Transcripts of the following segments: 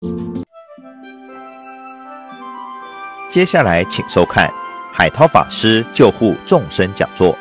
接下来请收看海涛法师救护众生讲座。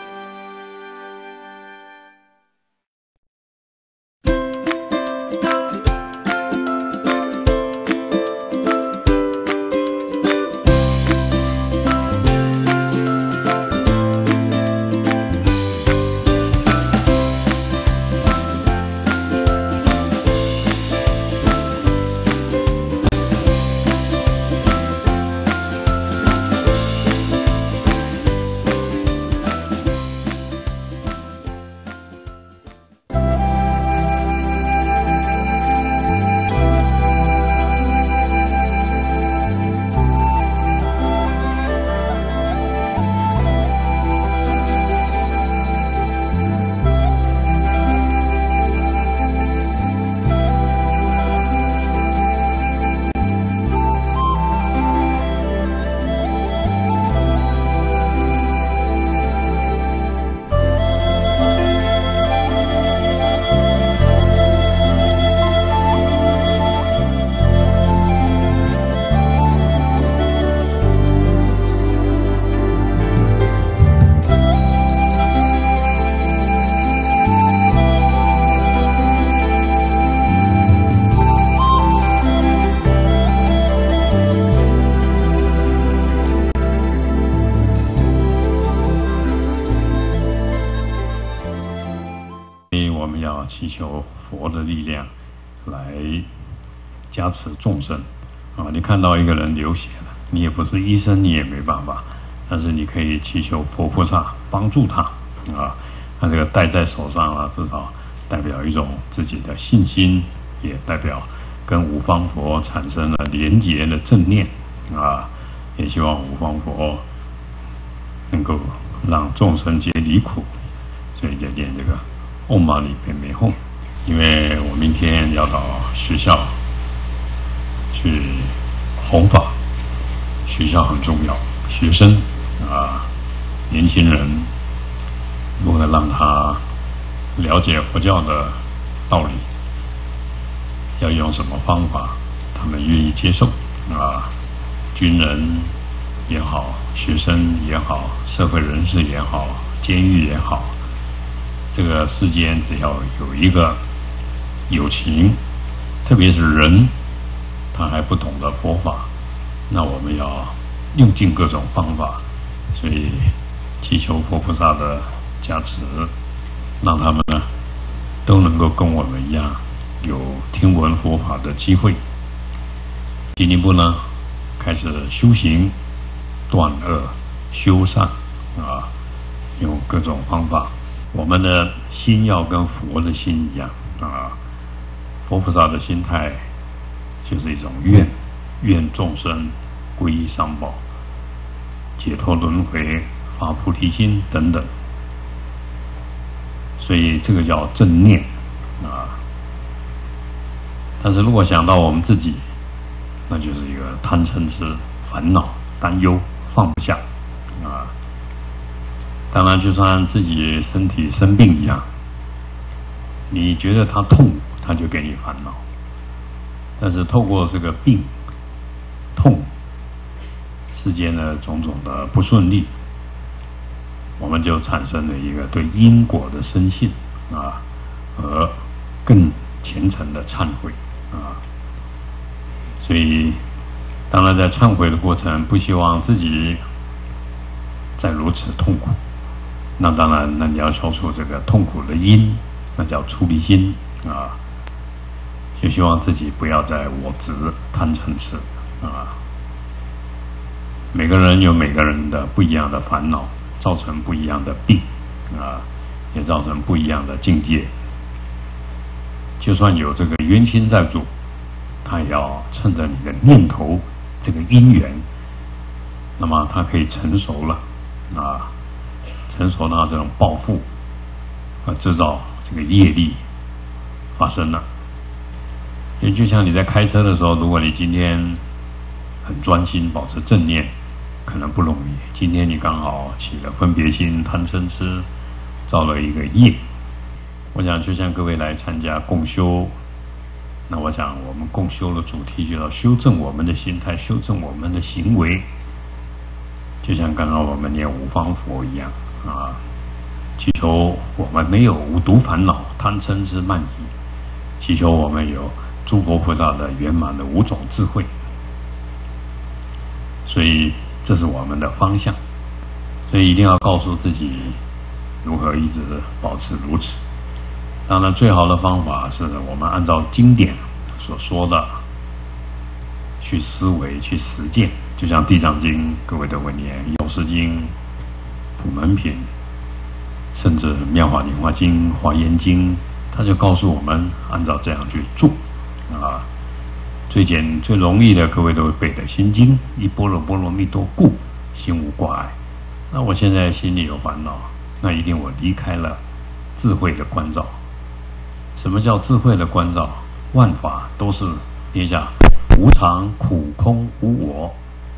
祈求佛的力量来加持众生啊！你看到一个人流血了，你也不是医生，你也没办法，但是你可以祈求佛菩萨帮助他啊！他这个戴在手上啊，至少代表一种自己的信心，也代表跟五方佛产生了连结的正念啊！也希望五方佛能够让众生皆离苦，所以就念这个唵嘛呢叭咪吽。因为我明天要到学校去弘法，学校很重要，学生啊，年轻人如何让他了解佛教的道理，要用什么方法，他们愿意接受啊？军人也好，学生也好，社会人士也好，监狱也好，这个世间只要有一个有情，特别是人他还不懂得佛法，那我们要用尽各种方法，所以祈求佛菩萨的加持，让他们呢都能够跟我们一样有听闻佛法的机会。进一步呢开始修行，断恶修善啊，用各种方法。我们的心要跟佛的心一样啊，佛菩萨的心态就是一种愿众生皈依三宝，解脱轮回，发菩提心等等。所以这个叫正念啊。但是如果想到我们自己，那就是一个贪嗔痴、烦恼、担忧，放不下啊。当然就算自己身体生病一样，你觉得它痛，它就给你烦恼，但是透过这个病痛世间的种种的不顺利，我们就产生了一个对因果的深信啊，而更虔诚的忏悔啊。所以当然在忏悔的过程，不希望自己再如此痛苦，那当然那你要消除这个痛苦的因，那叫出离心啊，就希望自己不要再我执贪嗔痴啊。每个人有每个人的不一样的烦恼，造成不一样的病啊，也造成不一样的境界。就算有这个冤亲债主，他也要趁着你的念头这个因缘，那么他可以成熟了啊，成熟到这种报复制造这个业力发生了。也就像你在开车的时候，如果你今天很专心保持正念，可能不容易。今天你刚好起了分别心、贪嗔痴，造了一个业。我想就像各位来参加共修那我想我们共修的主题就要修正我们的心态，修正我们的行为，就像刚刚我们念五方佛一样啊，祈求我们没有五毒烦恼、贪嗔痴慢疑，祈求我们有诸佛菩萨的圆满的五种智慧。所以这是我们的方向，所以一定要告诉自己如何一直保持如此。当然最好的方法是我们按照经典所说的去思维去实践，就像地藏经各位的文言、药师经、普门品，甚至妙法莲华经、华严经，他就告诉我们按照这样去做啊。最容易的，各位都会背的心经：一般若波罗蜜多故，心无挂碍。那我现在心里有烦恼，那一定我离开了智慧的关照。什么叫智慧的关照？万法都是念一下：无常、苦、空、无我，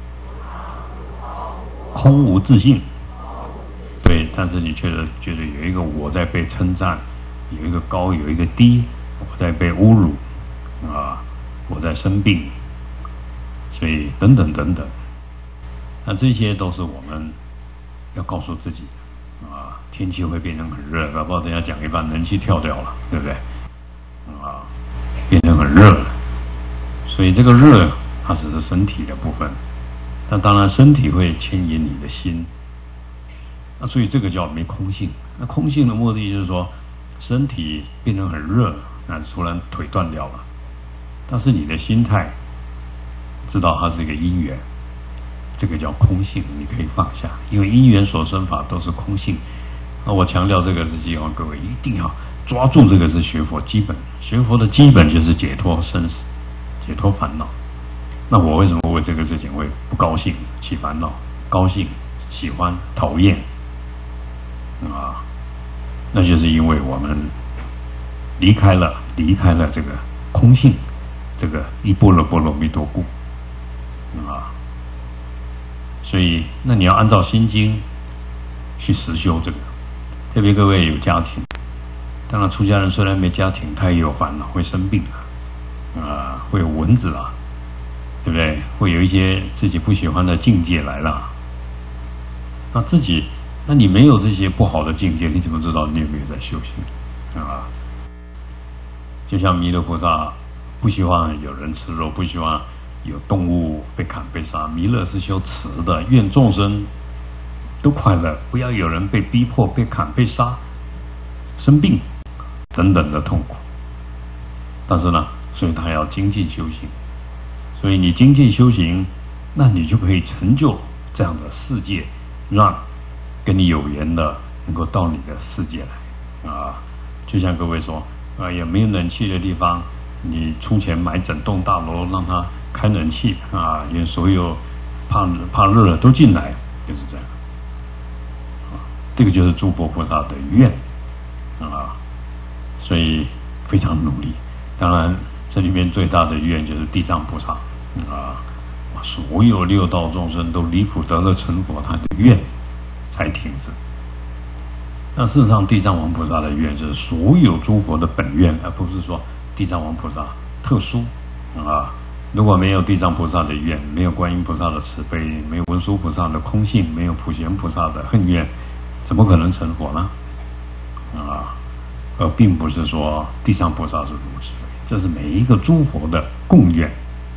空无自性。对，但是你却觉得有一个我在被称赞，有一个高，有一个低，我在被侮辱啊。我在生病，所以等等等等，那这些都是我们要告诉自己啊。天气会变成很热，搞不好等一下讲一半冷气跳掉了，对不对？啊，变成很热了，所以这个热它只是身体的部分，但当然身体会牵引你的心，那所以这个叫没空性。那空性的目的就是说，身体变成很热，那突然腿断掉了。但是你的心态知道它是一个因缘，这个叫空性，你可以放下，因为因缘所生法都是空性。那我强调这个是希望各位一定要抓住这个是学佛基本，学佛的基本就是解脱生死，解脱烦恼。那我为什么为这个事情会不高兴、起烦恼、高兴、喜欢、讨厌啊？那就是因为我们离开了这个空性。这个一般若波罗蜜多故啊，所以那你要按照心经去实修这个。特别各位有家庭，当然出家人虽然没家庭，他也有烦恼，会生病啊，会有蚊子啊，对不对？会有一些自己不喜欢的境界来了。那你没有这些不好的境界，你怎么知道你有没有在修行啊？就像弥勒菩萨不希望有人吃肉，不希望有动物被砍被杀。弥勒是修慈的，愿众生都快乐，不要有人被逼迫、被砍、被杀、生病等等的痛苦。但是呢，所以他要精进修行。所以你精进修行，那你就可以成就这样的世界，让跟你有缘的能够到你的世界来啊。就像各位说，也没有冷气的地方，你出钱买整栋大楼，让它开冷气啊，因为所有怕热的都进来，就是这样。这个就是诸佛菩萨的愿啊，所以非常努力。当然，这里面最大的愿就是地藏菩萨啊，所有六道众生都离苦得乐成佛，他的愿才停止。那事实上，地藏王菩萨的愿就是所有诸佛的本愿，而不是说地藏王菩萨特殊啊。如果没有地藏菩萨的愿，没有观音菩萨的慈悲，没有文殊菩萨的空性，没有普贤菩萨的恨愿，怎么可能成佛呢？啊，而并不是说地藏菩萨是如此，这是每一个诸佛的共愿。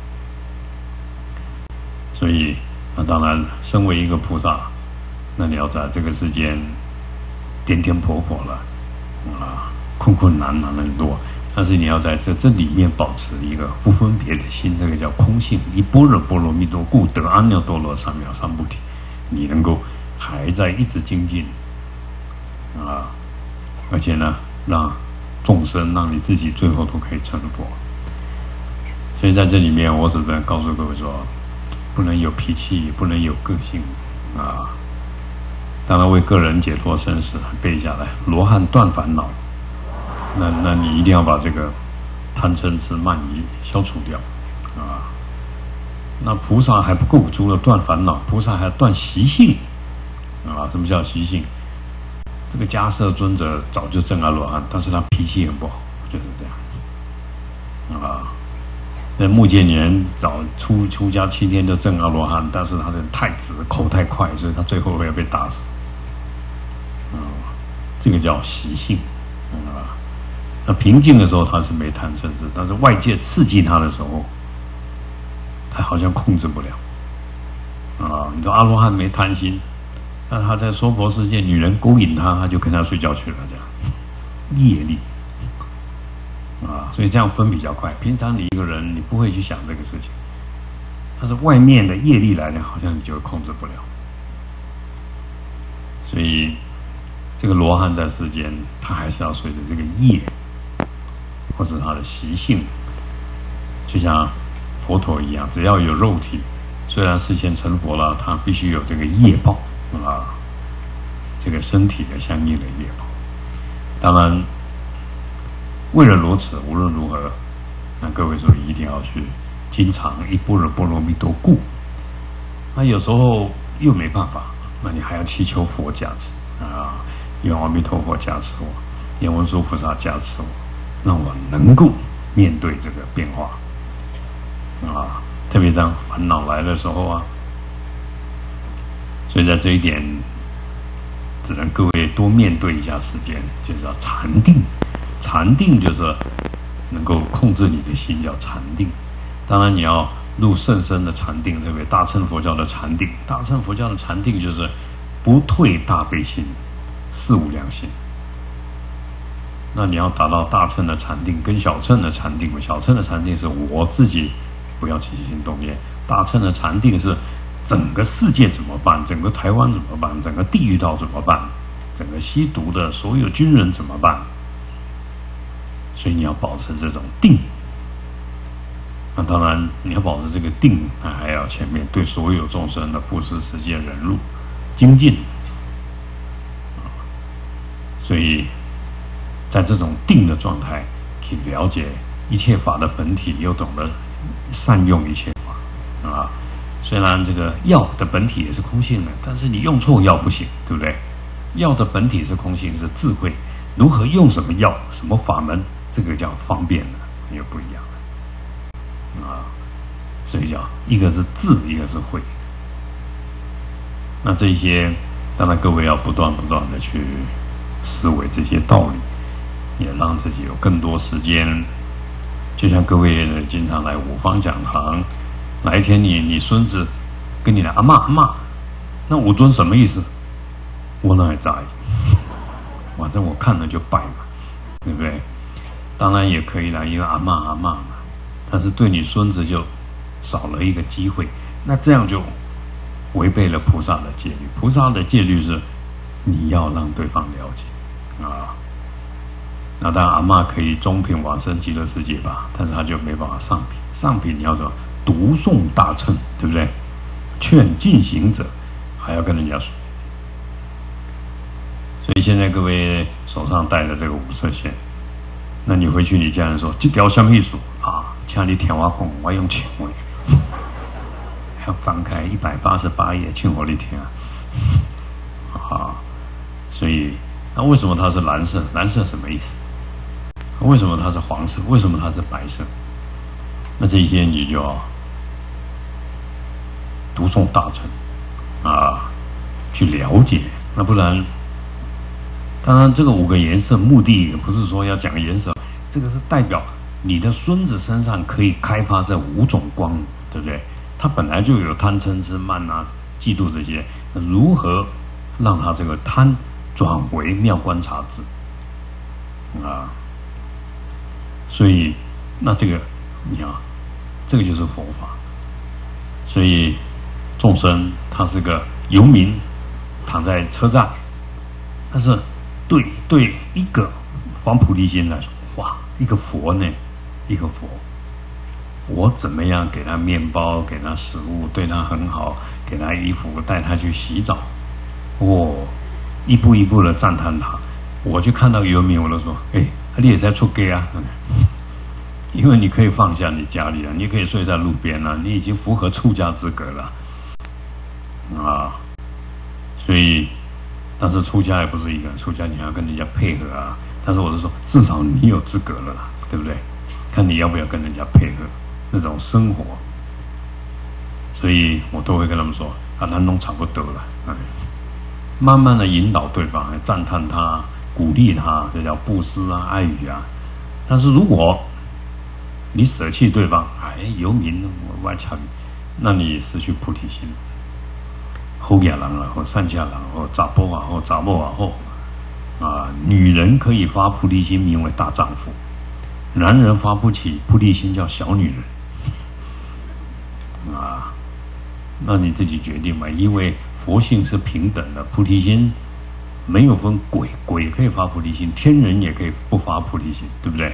所以，那当然，身为一个菩萨，那你要在这个世间颠颠簸簸了，困难很多，但是你要在这里面保持一个不分别的心，这个叫空性。一般若波罗蜜多故，得阿耨多罗三藐三菩提。你能够还在一直精进啊，而且呢，让众生，让你自己最后都可以成佛。所以在这里面，我只能告诉各位说，不能有脾气，不能有个性啊。当然为个人解脱生死背下来，罗汉断烦恼，那你一定要把这个贪嗔痴慢疑消除掉啊。那菩萨还不够，除了断烦恼，菩萨还要断习性啊。什么叫习性？这个迦叶尊者早就证阿罗汉，但是他脾气很不好，就是这样。 啊。那目犍连早出家7天就证阿罗汉，但是他的太直，口太快，所以他最后会被打死。这个叫习性那平静的时候他是没贪嗔痴，但是外界刺激他的时候，他好像控制不了你说阿罗汉没贪心，那他在娑婆世界，女人勾引他，他就跟他睡觉去了，这样业力所以这样分比较快。平常你一个人你不会去想这个事情，但是外面的业力来了，好像你就控制不了。所以这个罗汉在世间，他还是要随着这个业或者他的习性，就像佛陀一样，只要有肉体，虽然事先成佛了，他必须有这个业报这个身体的相应的业报。当然为了如此，无论如何，那各位说一定要去经常一般若波罗蜜多故。那有时候又没办法，那你还要祈求佛加持愿阿弥陀佛加持我，愿文殊菩萨加持我，让我能够面对这个变化特别当烦恼来的时候所以在这一点，只能各位多面对一下时间，就是要禅定。禅定就是能够控制你的心，叫禅定。当然你要入甚深的禅定，特别大乘佛教的禅定。大乘佛教的禅定就是不退大悲心，四无量心。那你要达到大乘的禅定跟小乘的禅定，小乘的禅定是我自己不要起心动念，大乘的禅定是整个世界怎么办，整个台湾怎么办，整个地狱道怎么办，整个吸毒的所有军人怎么办。所以你要保持这种定。那当然你要保持这个定，那还要前面对所有众生的布施、持戒、忍辱、精进所以在这种定的状态，去了解一切法的本体，又懂得善用一切法虽然这个药的本体也是空性的，但是你用错药不行，对不对？药的本体是空性，是智慧，如何用什么药、什么法门，这个叫方便了，又不一样了所以叫一个是智，一个是慧。那这些当然各位要不断的去思维这些道理，也让自己有更多时间。就像各位经常来五方讲堂，哪一天你孙子跟你来阿嬷，那五尊什么意思？我哪里在意？反正我看了就拜嘛，对不对？当然也可以来一个阿嬷嘛，但是对你孙子就少了一个机会，那这样就违背了菩萨的戒律。菩萨的戒律是你要让对方了解那当然阿嬷可以中品往生极乐世界吧，但是他就没办法上品。上品你要说读诵大乘，对不对？劝进行者还要跟人家说。所以现在各位手上戴的这个五色线，那你回去你家人说这条什么意思请你听我讲，我用唱的，要翻开188页唱给你听所以那为什么它是蓝色？蓝色什么意思？为什么它是黄色？为什么它是白色？那这些你就要读诵大乘去了解。那不然，当然这个5个颜色目的也不是说要讲颜色，这个是代表你的孙子身上可以开发这5种光，对不对？他本来就有贪嗔痴慢嫉妒这些，那如何让他这个贪转为妙观察智所以那这个你这个就是佛法。所以众生他是个游民，躺在车站，但是对一个发菩提心来说，哇，一个佛呢，一个佛，我怎么样给他面包，给他食物，对他很好，给他衣服，带他去洗澡，一步一步的赞叹他。我就看到游民，我都说你也在出家因为你可以放下你家里你可以睡在路边你已经符合出家资格了所以但是出家也不是一个人出家，你还要跟人家配合但是我是说至少你有资格了对不对？ 看你要不要跟人家配合那种生活。所以我都会跟他们说啊，咱都差不多了，慢慢的引导对方，赞叹他，鼓励他，这叫布施啊，爱语啊。但是如果你舍弃对方，游民我差别，那你失去菩提心。好野人啊，或善下人，或查甫啊，或查某啊，或女人可以发菩提心，名为大丈夫；男人发不起菩提心，叫小女人。那你自己决定嘛，因为佛性是平等的，菩提心没有分鬼，鬼可以发菩提心，天人也可以不发菩提心，对不对？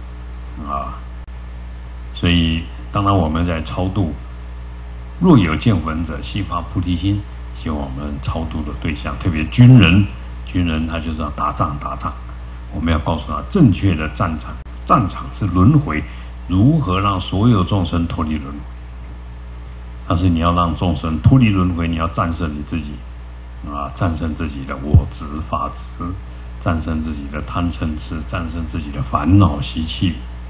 所以当然我们在超度，若有见闻者，悉发菩提心，希望我们超度的对象，特别军人他就是要打仗，我们要告诉他正确的战场是轮回，如何让所有众生脱离轮回。但是你要让众生脱离轮回，你要战胜你自己，战胜自己的我执法执，战胜自己的贪嗔痴，战胜自己的烦恼习气，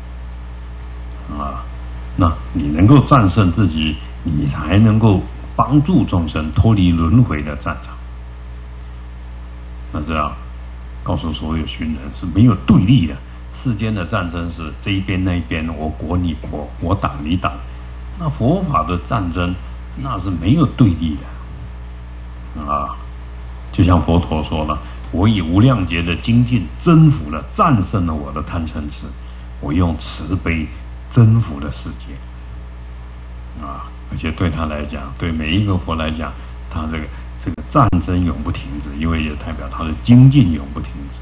那你能够战胜自己，你才能够帮助众生脱离轮回的战场。那这样告诉所有群人是没有对立的，世间的战争是这一边那一边，我国你国，我党你党。那佛法的战争那是没有对立的就像佛陀说了，我以无量劫的精进征服了战胜了我的贪嗔痴，我用慈悲征服了世界而且对他来讲，对每一个佛来讲，他这个战争永不停止，因为也代表他的精进永不停止。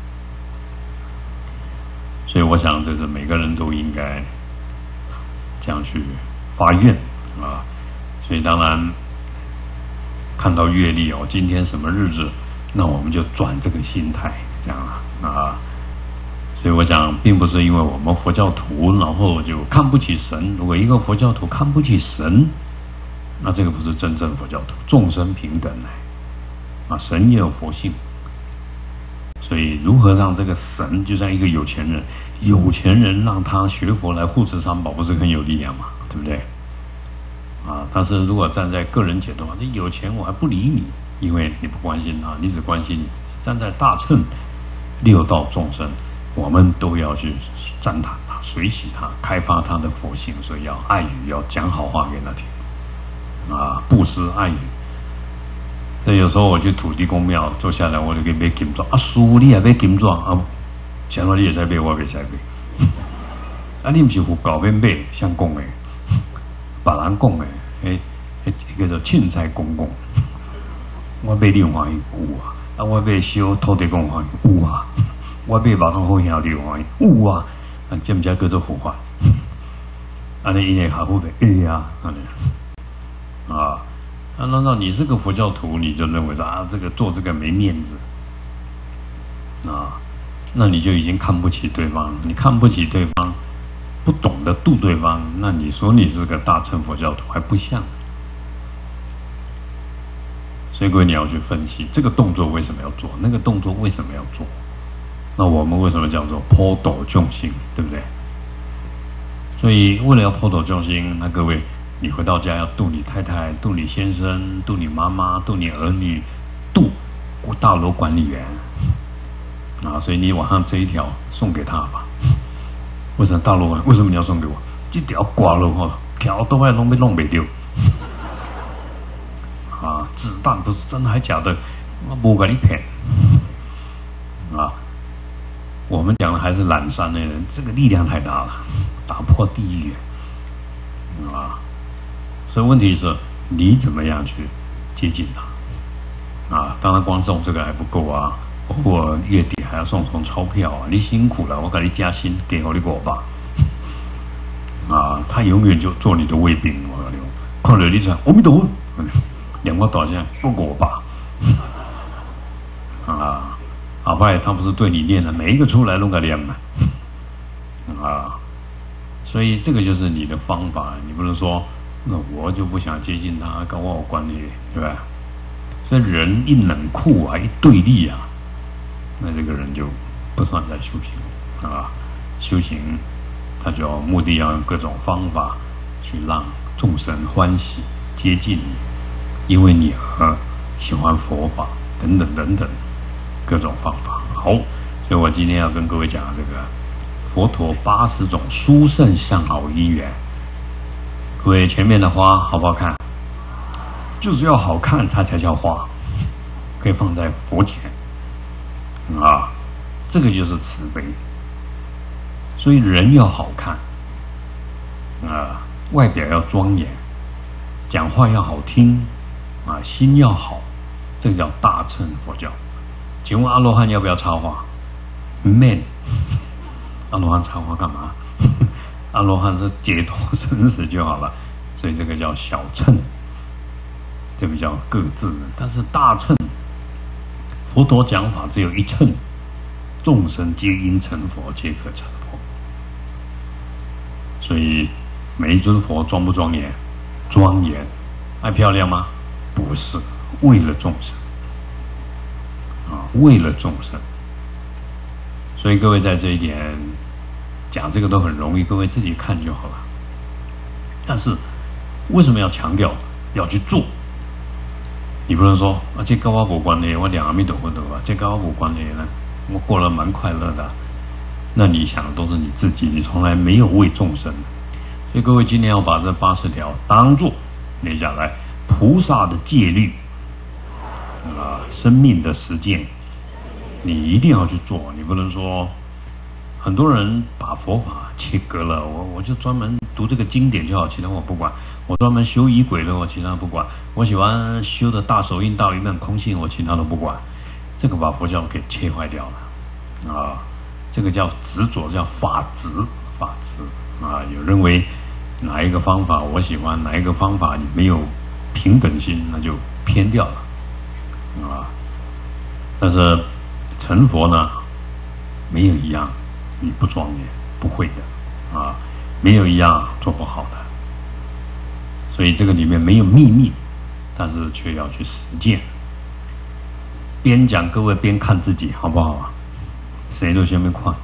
所以我想这是每个人都应该这样去发愿所以当然看到月历今天什么日子，那我们就转这个心态，这样所以我想并不是因为我们佛教徒然后就看不起神，如果一个佛教徒看不起神，那这个不是真正佛教徒。众生平等神也有佛性，所以如何让这个神就像一个有钱人让他学佛来护持三宝，不是很有力量吗？对不对？但是如果站在个人解读，你有钱我还不理你，因为你不关心他，你只关心你自己。站在大乘六道众生，我们都要去赞叹他，随喜他，开发他的佛性，所以要爱语，要讲好话给他听布施爱语。所以有时候我去土地公庙坐下来，我就给买金纸师父你也买金纸想到你也在买，我也在买你不是佛教免买，谁讲的？别人讲的，叫做凊彩公公。我买你欢喜有我买小土地公欢喜有我买马桶好兄弟欢喜有这不叫做佛法？安尼因为下不的难道你是个佛教徒，你就认为说这个做这个没面子那你就已经看不起对方，你看不起对方，不懂得度对方，那你说你是个大乘佛教徒还不像。所以各位你要去分析这个动作为什么要做，那个动作为什么要做，那我们为什么叫做普度众生，对不对？所以为了要普度众生，那各位你回到家要度你太太，度你先生，度你妈妈，度你儿女，度大楼管理员所以你晚上这一条送给他吧。为什么大楼管？为什么你要送给我？这条挂了条都快弄不掉子弹不是真的还假的？我不给你骗我们讲的还是懒山的人，这个力量太大了，打破地狱所以问题是你怎么样去接近他当然光送这个还不够我月底还要送钞票你辛苦了，我给你加薪，给我你500他永远就做你的卫兵。我跟你讲，看了你讲阿弥陀佛，连我多少不500后来他不是对你念的，每一个出来都给念所以这个就是你的方法，你不能说那我就不想接近他，跟我有关系，对吧？所以人一冷酷一对立那这个人就不算在修行修行他就目的要用各种方法去让众生欢喜接近你，因为你喜欢佛法等等等等各种方法。好，所以我今天要跟各位讲这个佛陀80种殊胜相好因缘。各位，前面的花好不好看？就是要好看它才叫花，可以放在佛前啊，这个就是慈悲。所以人要好看啊，外表要庄严，讲话要好听啊，心要好，这个叫大乘佛教。请问阿罗汉要不要插花 ？Man， 阿罗汉插花干嘛？阿罗汉是解脱生死就好了，所以这个叫小乘，这个叫各自的。但是大乘，佛陀讲法只有一乘，众生皆因成佛，皆可成佛。所以每一尊佛庄不庄严？庄严。爱漂亮吗？不是，为了众生啊，为了众生。所以各位在这一点讲这个都很容易，各位自己看就好了。但是为什么要强调要去做？你不能说啊，这跟我无关系，我念阿弥陀佛的话，这跟我无关系呢，我过得蛮快乐的。那你想的都是你自己，你从来没有为众生。所以各位今天要把这80条当作列下来，菩萨的戒律啊，生命的实践，你一定要去做。你不能说很多人把佛法切割了，我就专门读这个经典就好，其他我不管。我专门修仪轨的，我其他不管。我喜欢修的大手印、大圆满、空性，我其他都不管。这个把佛教给切坏掉了啊！这个叫执着，叫法执，法执啊！有认为哪一个方法我喜欢，哪一个方法你没有平等心，那就偏掉了啊！但是成佛呢，没有一样你不庄严，不会的啊！没有一样做不好的。所以这个里面没有秘密，但是却要去实践。边讲各位边看自己，好不好啊？谁都先没看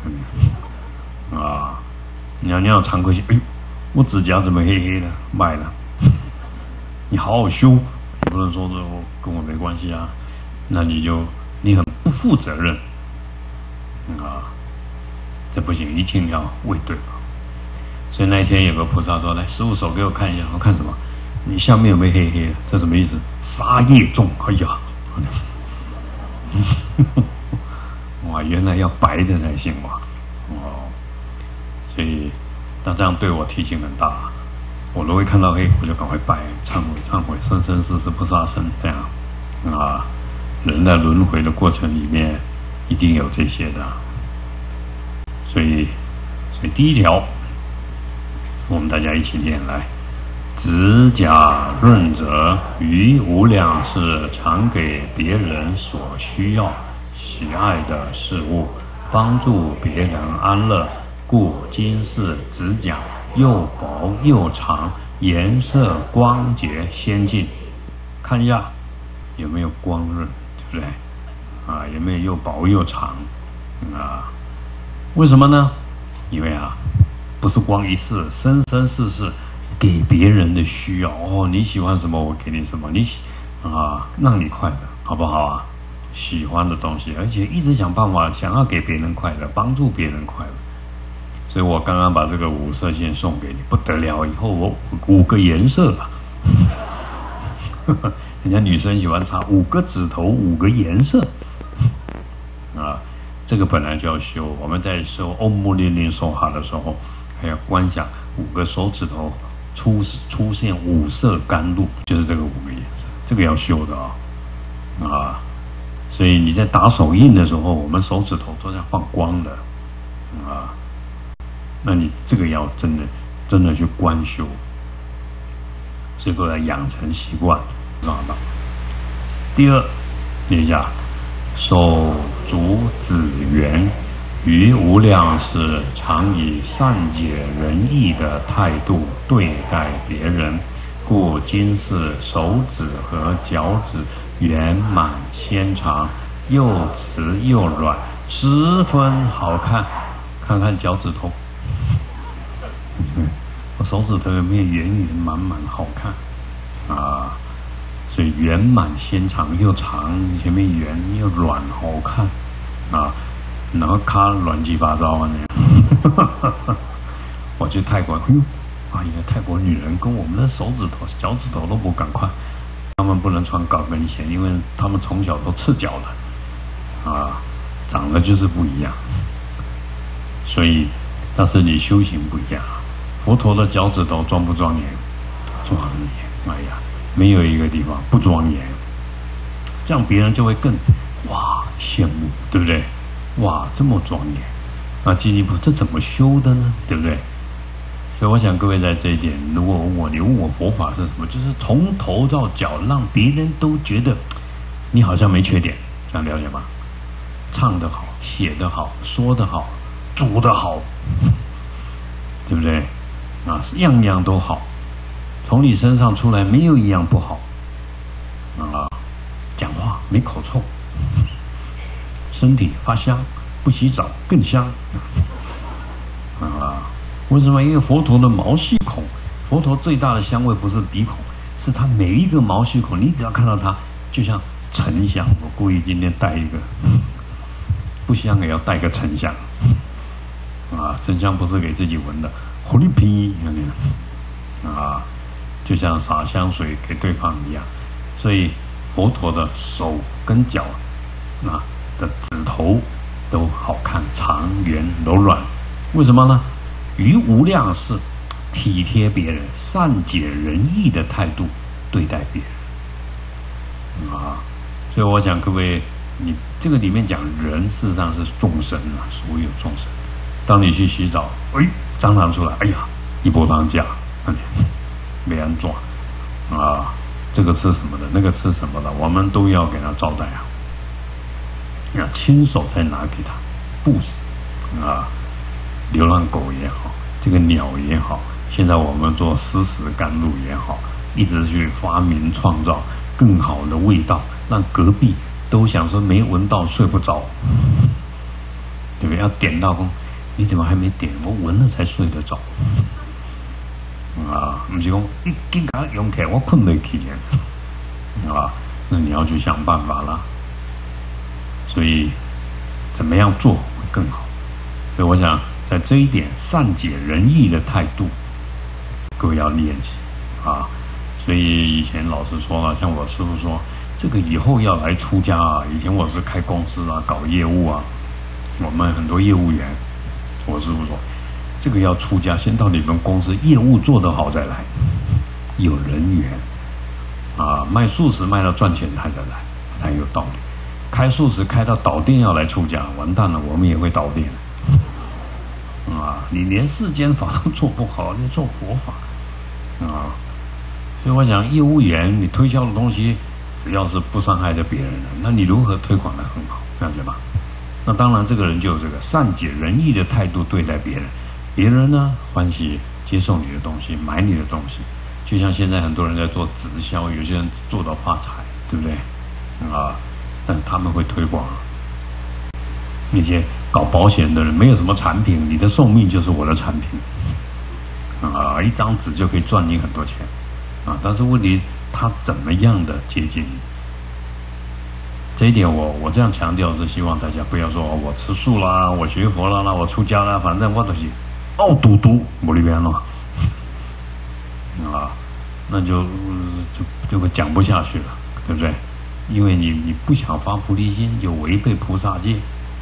啊！你要常规性，哎，我指甲怎么黑黑的？卖了，你好好修，你不能说跟我没关系啊。那你很不负责任啊！这不行，一定要为对吧？所以那一天有个菩萨说：“来，师父手给我看一下。”我看什么？你下面有没有黑黑的？这什么意思？杀业重！哎呀，哇，原来要白的才行嘛！哦，所以他这样对我提醒很大。我如果看到黑，我就赶快拜忏悔，忏悔，生生世世不杀生，这样啊。人在轮回的过程里面，一定有这些的。所以第一条。我们大家一起念来：指甲润泽，于无量世常给别人所需要、喜爱的事物，帮助别人安乐，故今世指甲又薄又长，颜色光洁先进。看一下有没有光润，对不对？啊，有没有又薄又长啊？为什么呢？因为不是光一世，生生世世给别人的需要哦，你喜欢什么我给你什么，让你快乐，好不好啊？喜欢的东西，而且一直想办法想要给别人快乐，帮助别人快乐。所以我刚刚把这个5色线送给你，不得了，以后我5个颜色了。人家女生喜欢插5个指头5个颜色啊，这个本来就要修。我们在修唵嘛呢呢梭哈的时候，还要观想5个手指头出现5色甘露，就是这个5个颜色，这个要修的啊。所以你在打手印的时候，我们手指头都在放光的啊。那你这个要真的去观修，这个养成习惯，知道吧？第二，念一下：手足子缘，于无量世常以善解人意的态度对待别人，故今世手指和脚趾圆满纤长，又直又软，十分好看。看看脚趾头， 我手指头有没有圆圆满满好看啊？所以圆满纤长又长，前面圆又软好看啊，然后咔乱七八糟啊那样。我去泰国，哎呀，泰国女人跟我们的手指头、脚趾头都不赶快，她们不能穿高跟鞋，因为她们从小都赤脚的啊，长得就是不一样。所以，但是你修行不一样，佛陀的脚趾头庄不庄严？庄严！哎呀，没有一个地方不庄严，这样别人就会更哇羡慕，对不对？哇，这么庄严啊！进一步，这怎么修的呢？对不对？所以我想各位在这一点，如果你问我佛法是什么，就是从头到脚让别人都觉得你好像没缺点，这样了解吗？唱得好，写得好，说得好，煮得好，对不对？啊，样样都好，从你身上出来没有一样不好啊！讲话没口臭，身体发香，不洗澡更香啊！为什么？因为佛陀的毛细孔，佛陀最大的香味不是鼻孔，是他每一个毛细孔，你只要看到它，就像沉香。我故意今天带一个，不香也要带个沉香啊！沉香不是给自己闻的，狐狸皮啊，就像洒香水给对方一样。所以佛陀的手跟脚啊的指头都好看，长圆柔软。为什么呢？于无量是体贴别人、善解人意的态度对待别人啊！所以我想各位，你这个里面讲人，事实上是众生啊，所有众生。当你去洗澡，蟑螂出来，哎呀，一波当家，没人抓啊！这个吃什么的，那个吃什么的，我们都要给他招待啊！要亲手再拿给他布啊！流浪狗也好，这个鸟也好，现在我们做丝丝甘露也好，一直去发明创造更好的味道，让隔壁都想说没闻到睡不着，对不对？要点到风，你怎么还没点？我闻了才睡得着啊！不是说一紧给它用起来，我困没起啊，那你要去想办法啦。所以怎么样做会更好？所以我想在这一点善解人意的态度，各位要练习啊。所以以前老师说了，像我师父说，这个以后要来出家啊。以前我是开公司啊，搞业务啊，我们很多业务员，我师父说，这个要出家，先到你们公司业务做得好再来，有人缘啊，卖素食卖到赚钱才再来，才有道理。开素食开到倒店要来出家，完蛋了，我们也会倒店啊！你连世间法都做不好，你做佛法啊！所以我讲，业务员你推销的东西，只要是不伤害着别人的，那你如何推广得很好，了解吧？那当然，这个人就有这个善解人意的态度对待别人，别人呢欢喜接受你的东西，买你的东西。就像现在很多人在做直销，有些人做到发财，对不对？啊，但他们会推广。那些搞保险的人没有什么产品，你的寿命就是我的产品啊，一张纸就可以赚你很多钱啊。但是问题，他怎么样的接近你？这一点我这样强调是希望大家不要说我吃素啦，我学佛啦，我出家啦，反正我都是赌我里边了啊，那就会讲不下去了，对不对？因为你不想发菩提心，就违背菩萨戒。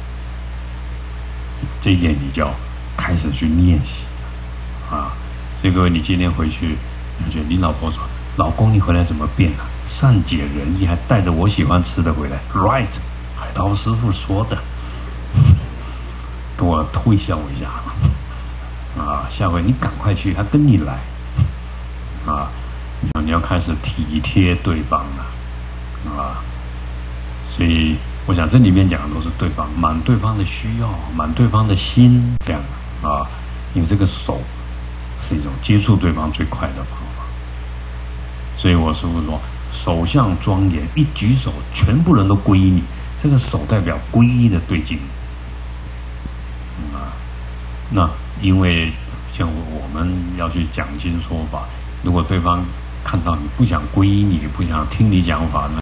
这一点你就要开始去练习啊！所以各位，你今天回去，你老婆说：“老公，你回来怎么变了？善解人意，还带着我喜欢吃的回来。” Right， 海涛师父说的，跟我推销一下啊！下回你赶快去，他跟你来啊！你要开始体贴对方了啊！所以。我想这里面讲的都是对方满对方的需要，满对方的心，这样啊，因为这个手是一种接触对方最快的方法。所以我师父说，手相庄严，一举手，全部人都皈依你，这个手代表皈依的对境啊。那因为像我们要去讲经说法，如果对方看到你不想皈依你，不想听你讲法呢，